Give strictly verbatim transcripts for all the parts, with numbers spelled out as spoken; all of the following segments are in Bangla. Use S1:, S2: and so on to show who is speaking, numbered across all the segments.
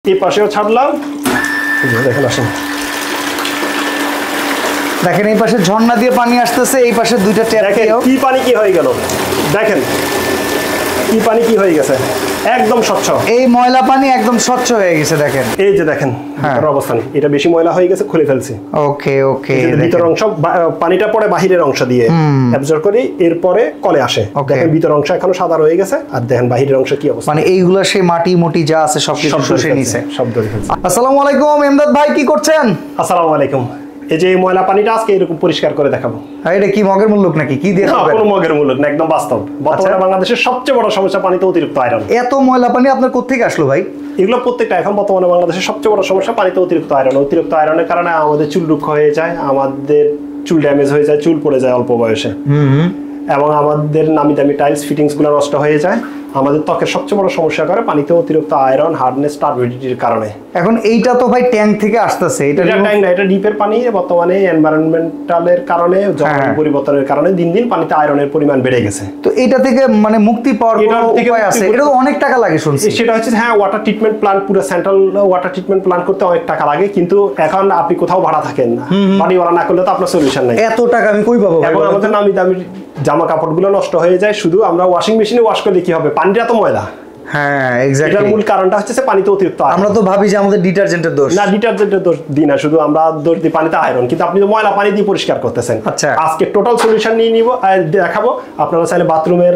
S1: এই পাশেও ছাড়লাম, দেখেন আসেন
S2: দেখেন এই পাশে ঝর্ণা দিয়ে পানি আসতেছে, এই পাশে দুইটা ট্যাপ।
S1: দেখেন কি পানি কি হয়ে গেল, দেখেন কি পানি কি হয়ে গেছে, একদম স্বচ্ছ।
S2: এই ময়লা পানি একদম স্বচ্ছ হয়ে গেছে। দেখেন
S1: এই যে দেখেন এর অবস্থান, এটা বেশি ময়লা হয়ে গেছে, খুলে ফেলছি।
S2: ওকে ওকে,
S1: ভিতর অংশ পানিটা পড়ে বাহিরের অংশ দিয়ে অ্যাবজর্ব করি, এরপরে কলে আসে। দেখেন ভিতর অংশ এখনো সাদা রয়ে গেছে, আর দেখেন বাহিরের অংশ কি অবস্থা,
S2: মানে এইগুলা সেই মাটি মুটি যা আছে সব কিছু শুষে নিছে,
S1: সব ধরে ফেলছে।
S2: আসসালামু আলাইকুম এমদাদ ভাই, কি করছেন?
S1: আসসালামু আলাইকুম। এই যে ময়লা পানিটা আজকে এরকম পরিষ্কার করে দেখাবো।
S2: আর এটা কি মগের মূল্য নাকি কি দিয়ে খাবেন?
S1: কোনো মগের মূল্য না, একদম বাস্তব। বর্তমানে বাংলাদেশের সবচেয়ে বড় সমস্যা পানিতে অতিরিক্ত আয়রন।
S2: এত ময়লা পানি আপনার কোথা থেকে আসলো ভাই?
S1: এগুলো প্রত্যেকটা এখন বর্তমানে বাংলাদেশের সবচেয়ে বড় সমস্যা পানিতে অতিরিক্ত আয়রন। অতিরিক্ত আয়রনের কারণে আমাদের চুল রুক্ষ হয়ে যায়, আমাদের চুল ড্যামেজ হয়ে যায়, চুল পড়ে যায় অল্প বয়সে, এবং আমাদের নামি দামি টাইলস ফিটিংস গুলো নষ্ট হয়ে যায়। আমাদের ত্বকের সবচেয়ে বড় সমস্যা করে পানিতে অতিরিক্ত আয়রন, হার্ডনেস, টার্বিডিটির কারণে।
S2: এখন এইটা তো ভাই ট্যাঙ্ক থেকে আসতেছে, এটা
S1: ট্যাঙ্ক না, এটা ডিপের পানি। বর্তমানে এনভায়রনমেন্টালের কারণে, জলবায়ু পরিবর্তনের কারণে দিন দিন পানিতে আয়রনের পরিমাণ বেড়ে গেছে।
S2: তো এটা থেকে মানে মুক্তি পাওয়ার কোনো উপায় আছে? এটা তো অনেক টাকা লাগে শুনছি।
S1: সেটা হচ্ছে হ্যাঁ, ওয়াটার ট্রিটমেন্ট প্ল্যান্ট, পুরো সেন্ট্রাল ওয়াটার ট্রিটমেন্ট প্ল্যান্ট করতে অনেক টাকা লাগে, কিন্তু এখন আপনি কোথাও ভাড়া থাকেন না, বাড়ি ভাড়া না করলে তো আপনার সলিউশন নাই।
S2: এত টাকা আমি কই পাবো?
S1: এবং আমাদের নামি দামি জামা কাপড়গুলো নষ্ট হয়ে যায়, শুধু আমরা ওয়াশিং মেশিনে ওয়াশ করলে কি হবে, পানিটা তো ময়লা।
S2: হ্যাঁ এক্স্যাক্টলি,
S1: এটার মূল কারণটা হচ্ছে পানিতে অতিরিক্ত আয়রন।
S2: আমরা তো ভাবি যে আমাদের ডিটারজেন্টের দোষ।
S1: না, ডিটারজেন্টের দোষ দিই না, শুধু আমরা দোষ দিই পানিতে আয়রন, কিন্তু আপনি তো ময়লা পানি দিয়ে পরিষ্কার করতেছেন।
S2: আচ্ছা,
S1: আজকে টোটাল সলিউশন নিয়ে নিব, দেখাবো। আপনারা চাইলে বাথরুমের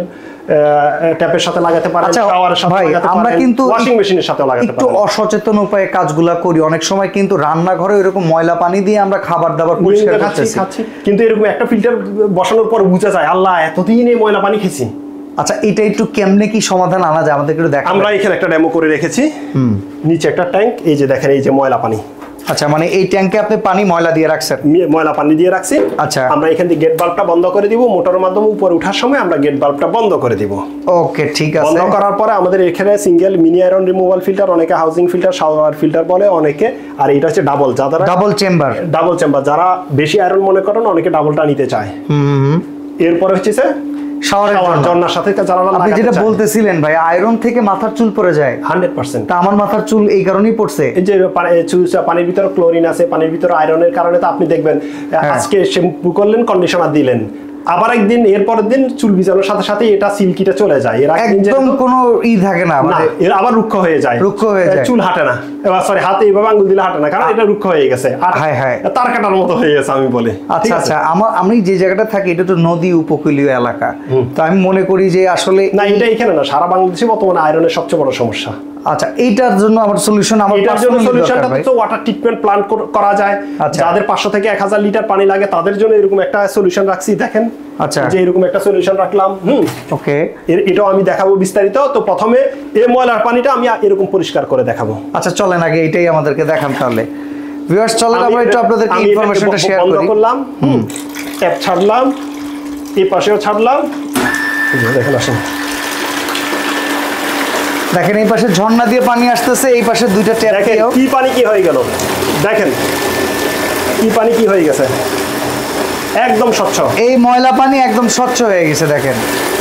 S1: ট্যাপের সাথে লাগাতে পারেন, শাওয়ারের সাথে লাগাতে পারেন, আমরা কিন্তু ওয়াশিং মেশিনের সাথে লাগাতে পারেন।
S2: একটু অসচেতন উপায়ে কাজগুলা করি, অনেক সময় কিন্তু রান্নাঘরে এরকম ময়লা পানি দিয়ে আমরা খাবার দাবার পরিষ্কার করতেছি,
S1: কিন্তু এরকম একটা ফিল্টার বসানোর পর বুঝা যায় আল্লাহ এতদিন এই ময়লা পানি খেয়েছি।
S2: আচ্ছা, এটা একটু কেমনে কি সমাধান আনা যায় আমাদের একটু দেখান।
S1: আমরা এখানে একটা ডেমো করে রেখেছি, নিচে একটা ট্যাঙ্ক, এই যে দেখেন এই যে ময়লা পানি।
S2: আচ্ছা, মানে এই ট্যাঙ্কে আপনি পানি ময়লা দিয়ে রাখছেন?
S1: ময়লা পানি দিয়ে রাখছি।
S2: আচ্ছা,
S1: আমরা এখান থেকে গেট বাল্বটা বন্ধ করে দিব, মোটরের মাধ্যমে উপরে ওঠার সময় আমরা গেট বাল্বটা বন্ধ করে দিব।
S2: ওকে ঠিক আছে।
S1: বন্ধ করার পরে আমাদের এখানে single mini iron removal filter, অনেকে হাউজিং ফিল্টার, শাওয়ার ফিল্টার বলে অনেকে, আর এটা হচ্ছে ডাবল, যারা
S2: ডাবল চেম্বার,
S1: ডাবল চেম্বার যারা বেশি আয়রন মনে করেন, অনেকে ডাবলটা নিতে চায়। হুম, এরপরে হচ্ছে শাওয়ারের ঝর্ণার সাথে যারা
S2: আপনি যেটা বলতেছিলেন ভাই, আয়রন থেকে মাথার চুল পড়ে যায় হান্ড্রেড পার্সেন্ট। তা আমার মাথার চুল এই কারণেই পড়ছে, এই যে
S1: পানির ভিতরে ক্লোরিন আছে, পানির ভিতরে আয়রনের কারণে। তো আপনি দেখবেন আজকে শ্যাম্পু করলেন, কন্ডিশনার দিলেন, আবার একদিন এরপরের দিন চুল ভিজানোর সাথে সাথে এটা সিল্কিটা চলে যায়, এর
S2: একদম কোনো ই থাকে না, মানে
S1: এর আবার রুক্ষ হয়ে যায়,
S2: রুক্ষ হয়ে যায়,
S1: চুল হাঁটে না, এবার সরি হাতে এইভাবে আঙ্গুল দিলে হাঁটে না, কারণ এটা রুক্ষ হয়ে গেছে,
S2: হ্যাঁ হ্যাঁ
S1: তার কাটার মতো হয়ে গেছে আমি বলি।
S2: আচ্ছা আচ্ছা, আমার আমি যে জায়গাটা থাকি এটা তো নদী উপকূলীয় এলাকা, তো আমি মনে করি যে আসলে
S1: না, এটা এখানে না, সারা বাংলাদেশে বর্তমানে আয়রনের সবচেয়ে বড় সমস্যা।
S2: আচ্ছা, এইটার জন্য আমার সলিউশন, আমার
S1: এটার জন্য সলিউশনটা হচ্ছে ওয়াটার ট্রিটমেন্ট প্ল্যান্ট করা যায়। যাদের পাঁচশো থেকে এক হাজার লিটার পানি লাগে তাদের জন্য এরকম একটা সলিউশন রাখছি, দেখেন। আচ্ছা, যে এরকম একটা সলিউশন রাখলাম। হুম,
S2: ওকে,
S1: এটাও আমি দেখাবো বিস্তারিত। তো প্রথমে এই ময়লার পানিটা আমি এরকম পরিষ্কার করে দেখাবো।
S2: আচ্ছা চলেন আগে এটাই আমাদেরকে দেখান তাহলে। ভিউয়ার্স চলেন আমরা একটু আপনাদেরকে ইনফরমেশনটা শেয়ার করি।
S1: বন্ধ করলাম, হুম, ট্যাপ ছাড়লাম, এই পাশেও ছাড়লাম, দেখেন আসেন
S2: দেখেন এই পাশে ঝর্ণা দিয়ে পানি আসতেছে, এই পাশে দুইটা ট্যাপ।
S1: দেখেন কি পানি কি হয়ে গেল, দেখেন কি পানি কি হয়ে গেছে, একদম স্বচ্ছ।
S2: এই ময়লা পানি একদম স্বচ্ছ হয়ে গেছে, দেখেন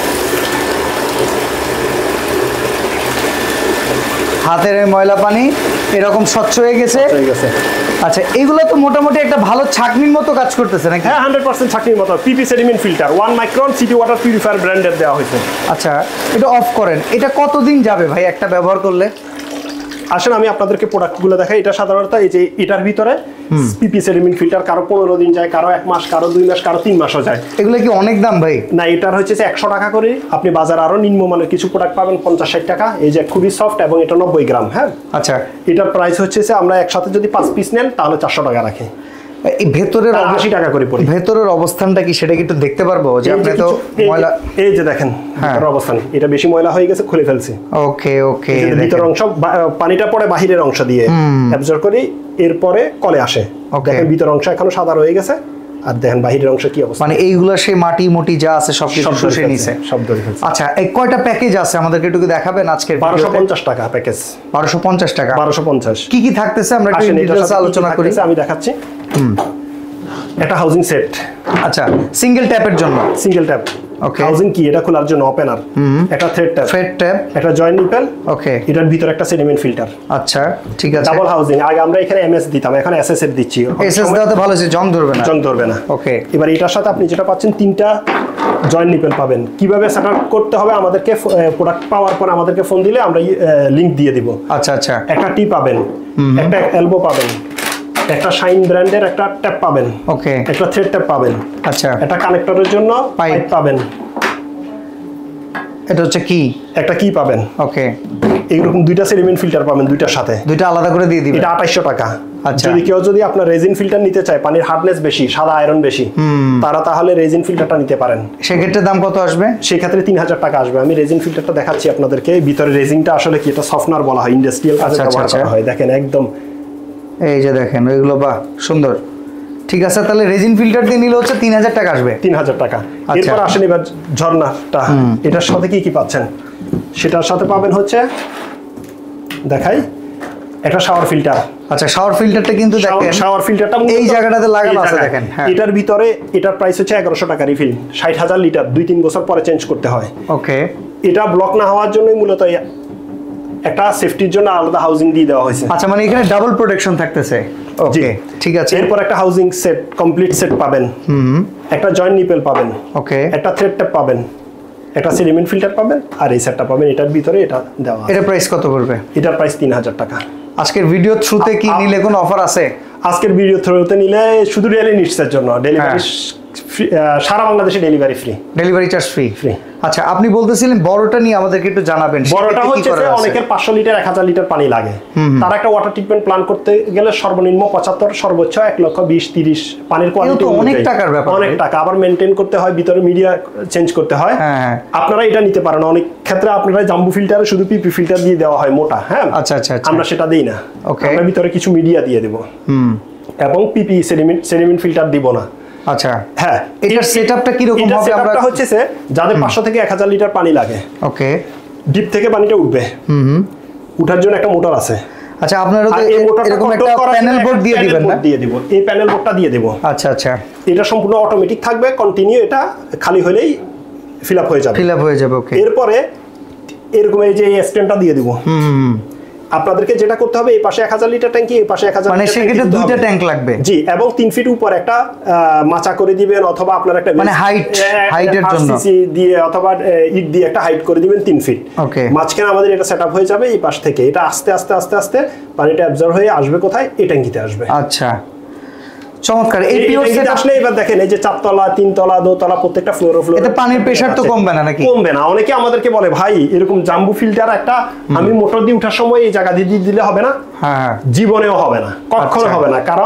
S2: হাতের এই ময়লা পানি এরকম স্বচ্ছ হয়ে গেছে। আচ্ছা, এগুলো তো মোটামুটি একটা ভালো ছাঁকনির মতো কাজ করতেছে নাকি?
S1: হ্যাঁ, হান্ড্রেড পার্সেন্ট ছাঁকনির মতো। PP sediment filter one micron CT water purifier ব্র্যান্ডের দেওয়া হয়েছে।
S2: আচ্ছা, এটা অফ করেন, এটা কতদিন যাবে ভাই একটা ব্যবহার করলে?
S1: আসলে আমি আপনাদেরকে প্রোডাক্টগুলো দেখাই। এটা সাধারণত এই যে এটার ভিতরে পিপি সেডিমেন্ট ফিল্টার কারো পনেরো দিন যায়, কারো এক মাস, কারো দুই মাস, কারো তিন মাসও যায়।
S2: এগুলো কি অনেক দাম ভাই?
S1: না, এটার হচ্ছে একশো টাকা করে। আপনি বাজারে আরো নিম্নমানের কিছু প্রোডাক্ট পাবেন পঞ্চাশ ষাট টাকা। এই যে খুবই সফট এবং এটা নব্বই গ্রাম। হ্যাঁ,
S2: আচ্ছা,
S1: এটার প্রাইস হচ্ছে আমরা একসাথে যদি পাঁচ পিস নেন তাহলে চারশো টাকা রাখি।
S2: এই ভেতরের
S1: আশি টাকা করে পড়ে।
S2: ভেতরের অবস্থানটা কি সেটা কি একটু দেখতে পারবো? যে আপনি তো ময়লা,
S1: এই যে দেখেন এর অবস্থান, এটা বেশি ময়লা হয়ে গেছে, খুলে ফেলছি।
S2: ওকে ওকে,
S1: ভিতর অংশ পানিটা পড়ে বাহিরের অংশ দিয়ে অ্যাবজর্ব করি, এরপরে কলে আসে। দেখেন ভিতর অংশ এখনো সাদা রয়ে গেছে, আর দেখেন বাহিরের অংশ কি অবস্থা,
S2: মানে এইগুলা সেই মাটি মুটি যা আছে সব কিছু শুষে নিছে,
S1: সব ধরে ফেলছে।
S2: আচ্ছা, এই কয়টা প্যাকেজ আছে আমাদেরকে একটু দেখাবেন আজকে?
S1: বারোশো পঞ্চাশ টাকা প্যাকেজ।
S2: বারোশো পঞ্চাশ টাকা,
S1: বারোশো পঞ্চাশ।
S2: কি কি থাকতেছে আমরা একটু ডিটেইলস আলোচনা করি।
S1: আমি দেখাচ্ছি। হুম, এটা হাউজিং সেট।
S2: আচ্ছা, সিঙ্গেল ট্যাপের জন্য?
S1: Single tap. হাউজিং কি এটা খোলার জন্য ওপেনার, একটা থ্রেড ট্যাপ,
S2: থ্রেড ট্যাপ,
S1: একটা জয়েন্ট নিপেল,
S2: ওকে,
S1: এটার ভিতরে একটা সেডিমেন্ট ফিল্টার।
S2: আচ্ছা ঠিক আছে,
S1: ডাবল হাউজিং। আগে আমরা এখানে এমএস দিতাম, এখন এসএস এর দিচ্ছি।
S2: এসএস দাওতে ভালো আছে, জং ধরবে না,
S1: জং ধরবে না।
S2: ওকে,
S1: এবার এটার সাথে আপনি যেটা পাচ্ছেন তিনটা জয়েন্ট নিপেল পাবেন। কিভাবে সেটআপ করতে হবে আমাদেরকে প্রোডাক্ট পাওয়ার পর আমাদেরকে ফোন দিলে আমরা লিংক দিয়ে দিব।
S2: আচ্ছা আচ্ছা,
S1: একটা টি পাবেন, একটা এলবো পাবেন, একটা শাইন ব্র্যান্ডের একটা ট্যাপ পাবেন,
S2: ওকে, একটা
S1: থ্রেড ট্যাপ পাবেন,
S2: আচ্ছা,
S1: একটা কানেক্টরের জন্য পাইপ পাবেন,
S2: এটা হচ্ছে কি,
S1: একটা কি পাবেন,
S2: ওকে।
S1: এইরকম দুইটা সেডিমেন্ট ফিল্টার পাবেন, দুইটার সাথে
S2: দুইটা আলাদা করে দিয়ে দিবেন।
S1: এটা আঠাইশশো টাকা।
S2: আচ্ছা,
S1: যদি কেউ যদি আপনার রেজিন ফিল্টার নিতে চায়, পানির হার্ডনেস বেশি, সাদা আয়রন বেশি, তারা তাহলে রেজিন ফিল্টারটা নিতে পারেন।
S2: সেক্ষেত্রে দাম কত আসবে?
S1: সেক্ষেত্রে তিন হাজার টাকা আসবে। আমি রেজিন ফিল্টারটা দেখাচ্ছি আপনাদেরকে। ভিতরে রেজিনটা আসলে কি, এটা সফটনার বলা হয়, ইন্ডাস্ট্রিয়াল কাজে ব্যবহার করা হয়। দেখেন একদম,
S2: এই যে দেখেন ওইগুলো, বাহ সুন্দর। ঠিক আছে, তাহলে রেজিন ফিল্টার দিয়ে নিলে হচ্ছে তিন হাজার টাকা আসবে।
S1: তিন হাজার টাকা। এরপর আসেন এবার ঝর্ণাটা, এটার সাথে কি কি পাচ্ছেন? সেটার সাথে পাবেন হচ্ছে, দেখাই, একটা শাওয়ার ফিল্টার।
S2: আচ্ছা, শাওয়ার ফিল্টারটা কিন্তু দেখেন,
S1: শাওয়ার ফিল্টারটা
S2: এই জায়গাটাতে লাগানো আছে দেখেন।
S1: এটার ভিতরে এটার প্রাইস হচ্ছে এগারোশো টাকা রিফিল, ষাট হাজার লিটার, দুই তিন বছর পরে চেঞ্জ করতে হয়।
S2: ওকে,
S1: এটা ব্লক না হওয়ার জন্যই মূলত একটা সেফটির জন্য আলাদা হাউজিং দিয়ে দেওয়া হয়েছে।
S2: আচ্ছা, মানে এখানে ডাবল প্রোটেকশন থাকতেছে। ওকে, ঠিক আছে।
S1: এরপর একটা হাউজিং সেট, কমপ্লিট সেট পাবেন, হুম, একটা জয়েন্ট নিপেল পাবেন, ওকে, একটা থ্রেড ট্যাপ পাবেন, একটা সেডিমেন্ট ফিল্টার পাবেন, আর এই সেটটা পাবেন। এটার ভিতরে এটা দেওয়া আছে।
S2: এটা প্রাইস কত পড়বে?
S1: এটার প্রাইস তিন হাজার টাকা।
S2: আজকের ভিডিও থ্রুতে কি নিলে কোনো অফার আছে?
S1: আজকের ভিডিও থ্রুতে নিলে শুধু ডেইলি নিডসের জন্য ডেলিভারি, সারা বাংলাদেশে delivery free, delivery charge free free. আচ্ছা, আপনি বলতেছিলেন বড়টা নিয়ে আমাদেরকে একটু জানাবেন। বড়টা হচ্ছে যে অনেকের পাঁচশো লিটার এক হাজার লিটার পানি লাগে, তার একটা ওয়াটার ট্রিটমেন্ট প্ল্যান করতে গেলে সর্বনিম্ন পঁচাত্তর, সর্বোচ্চ এক লক্ষ বিশ তিরিশ, পানির কোয়ালিটি অনেক টাকার ব্যাপার, অনেক টাকা। আবার মেনটেন করতে হয়, ভিতরে মিডিয়া চেঞ্জ করতে হয়। আপনারা এটা নিতে পারেন। অনেক ক্ষেত্রে আপনারা জাম্বু ফিল্টারে শুধু পিপি ফিল্টার দিয়ে দেওয়া হয় মোটা, হ্যাঁ, আচ্ছা আচ্ছা, আমরা সেটা দিই না। আমরা ভিতরে কিছু মিডিয়া দিয়ে দেব, এবং পিপি সেডিমেন্ট সেডিমেন্ট ফিল্টার দিব না। আচ্ছা, হ্যাঁ, এটার সেটআপটা কি রকম হবে? আমরা হচ্ছে যে যাদের পাঁচশো থেকে এক হাজার লিটার পানি লাগে, ওকে, ডিপ থেকে পানিটা উঠবে, হুম, উঠার জন্য একটা মোটর আছে। আচ্ছা, আপনারা তো এরকম একটা প্যানেল বোর্ড দিয়ে দিবেন না? দিয়ে দিব, এই প্যানেল বোর্ডটা দিয়ে দেব। আচ্ছা আচ্ছা, এটা সম্পূর্ণ অটোমেটিক থাকবে, কন্টিনিউ, এটা খালি হলেই ফিল আপ হয়ে যাবে, ফিল আপ হয়ে যাবে, ওকে। এরপরে এরকম এই যে স্ট্যান্ডটা দিয়ে দেব, হুম। আপনাদেরকে যেটা করতে হবে, এই পাশে এক হাজার লিটার ট্যাঙ্কি, এই পাশে এক হাজার, মানে সেক্ষেত্রে দুইটা ট্যাঙ্ক লাগবে, জি, এবং তিন ফিট উপর একটা মাচা করে দিবেন, অথবা আপনার একটা মানে হাইট, হাইটের জন্য সিসি দিয়ে অথবা ইট দিয়ে একটা হাইট করে দিবেন তিন ফিট, ওকে। মাঝখানে আমাদের এটা সেটআপ হয়ে যাবে এই পাশ থেকে। এটা আস্তে আস্তে আস্তে আস্তে পানিটা অ্যাবজর্ব হয়ে আসবে কোথায়? এই ট্যাঙ্কিতে আসবে। আচ্ছা, চমৎকার। এই পিওর সেট আসলে এবার দেখেন, এই যে চারতলা, তিনতলা, দোতলা, প্রত্যেকটা ফ্লোরে ফ্লোরে এতে পানির প্রেসার তো কমবে না নাকি? কমবে না। অনেকে আমাদেরকে বলে, ভাই এরকম জাম্বু ফিল্টার একটা আমি মোটর দিয়ে ওঠার সময় এই জায়গা দিয়ে দিলে হবে না? হ্যাঁ, জীবনেও হবে না, কখনো হবে না। কারণ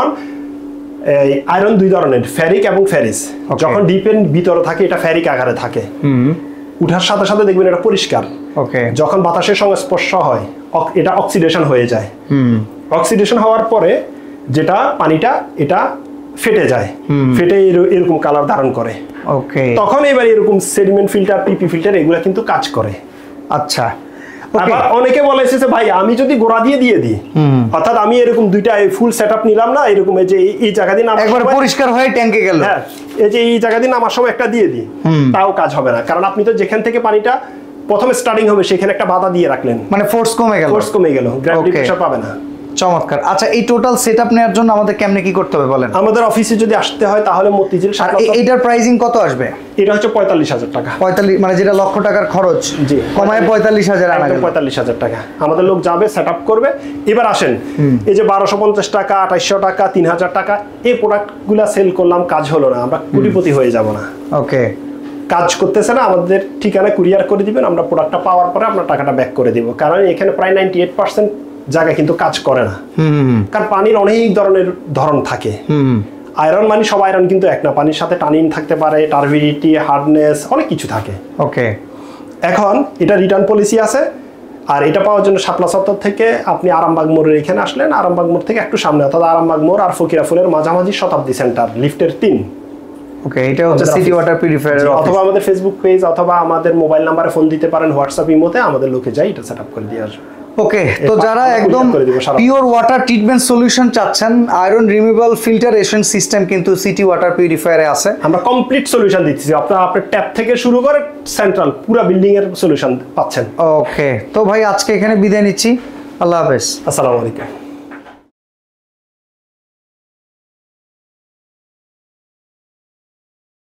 S1: এই আয়রন দুই ধরনের, ফেরিক এবং ফেরিস। যখন ডিপের ভিতরে থাকে এটা ফেরিক আকারে থাকে, উঠার সাথে সাথে দেখবেন এটা পরিষ্কার, ওকে। যখন বাতাসের সঙ্গে স্পর্শ হয় এটা অক্সিডেশন হয়ে যায়, অক্সিডেশন হওয়ার পরে যেটা পানিটা এটা ফেটে যায়, ফেটে এরকম কালার ধারণ করে, ওকে। তখন এবার এরকম সেডিমেন্ট ফিল্টার, পিপি ফিল্টার এগুলা কিন্তু কাজ করে। আচ্ছা, আবার অনেকে বলেছে যে ভাই আমি যদি গোড়া দিয়ে দিয়ে দিই, অর্থাৎ আমি এরকম দুইটা ফুল সেটআপ নিলাম না, এরকম এই যে এই জায়গা দিয়ে নামার একবার পরিষ্কার হয়ে ট্যাঙ্কে গেল, হ্যাঁ, এই যে এই জায়গা দিয়ে নামার সময় একটা দিয়ে দিই, তাও কাজ হবে না। কারণ আপনি তো যেখান থেকে পানিটা প্রথমে স্টার্টিং হবে সেখানে একটা বাধা দিয়ে রাখলেন, মানে ফোর্স কমে গেল, ফোর্স কমে গেল, গ্র্যাভিটি প্রেসার পাবে না। চমৎকার। আচ্ছা, এই টোটাল সেটআপ নেওয়ার জন্য আমাদের কেমনে কি করতে হবে বলেন? আমাদের অফিসে যদি আসতে হয় তাহলে মতিঝিল, এটার প্রাইসিং কত আসবে? এটা হচ্ছে পঁয়তাল্লিশ হাজার টাকা। পঁয়তাল্লিশ মানে যেটা লক্ষ টাকার খরচ, জি, কমায় পঁয়তাল্লিশ হাজার আনা গেল, পঁয়তাল্লিশ হাজার টাকা। আমাদের লোক যাবে, সেটআপ করবে। এবার আসেন, এই যে বারোশো পঞ্চাশ টাকা, আঠাইশশো টাকা, তিন হাজার টাকা এই প্রোডাক্টগুলা সেল করলাম, কাজ হলো না, আমরা কোটিপতি হয়ে যাব না, ওকে। কাজ করতেছে না, আমাদের ঠিকানা কুরিয়ার করে দিবেন, আমরা প্রোডাক্টটা পাওয়ার পরে আপনার টাকাটা ব্যাক করে দিব। কারণ এখানে প্রায় নাইনটি এইট পার্সেন্ট জায়গা কিন্তু কাজ করে না, কারণ পানির অনেক ধরনের ধরন থাকে। আয়রন মানে সব আয়রন কিন্তু এক না, পানির সাথে টানিন থাকতে পারে, টার্বিডিটি, হার্ডনেস, অনেক কিছু থাকে, ওকে। এখন এটা রিটার্ন পলিসি আছে, আর এটা পাওয়ার জন্য শাপলা চত্বর থেকে আপনি আরামবাগ মোড়ের এখানে আসলেন, আরামবাগ মোড় থেকে একটু সামনে, অর্থাৎ আরামবাগ মোড় আর ফকিরাপুলের মাঝামাঝি শতাব্দী সেন্টার, লিফটের তিন, ওকে। এটা হচ্ছে সিটি ওয়াটার পিউরিফায়ার। অথবা আমাদের ফেসবুক পেজ অথবা আমাদের মোবাইল নাম্বারে ফোন দিতে পারেন, হোয়াটসঅ্যাপ ইমোতে, আমাদের লোকে যাই এটা সেটআপ করে দিয়ে আসবে।
S2: ওকে, তো যারা একদম পিওর ওয়াটার ট্রিটমেন্ট সলিউশন চাচ্ছেন, আয়রন রিমুভাল ফিল্টারেশন সিস্টেম কিন্তু সিটি ওয়াটার পিউরিফায়ারে আছে।
S1: আমরা কমপ্লিট সলিউশন দিচ্ছি, আপনারা আপনার ট্যাপ থেকে শুরু করে সেন্ট্রাল পুরো বিল্ডিং এর সলিউশন পাচ্ছেন।
S2: ওকে, তো ভাই আজকে এখানে বিদায় নিচ্ছি, আল্লাহ হাফেজ,
S1: আসসালামু আলাইকুম।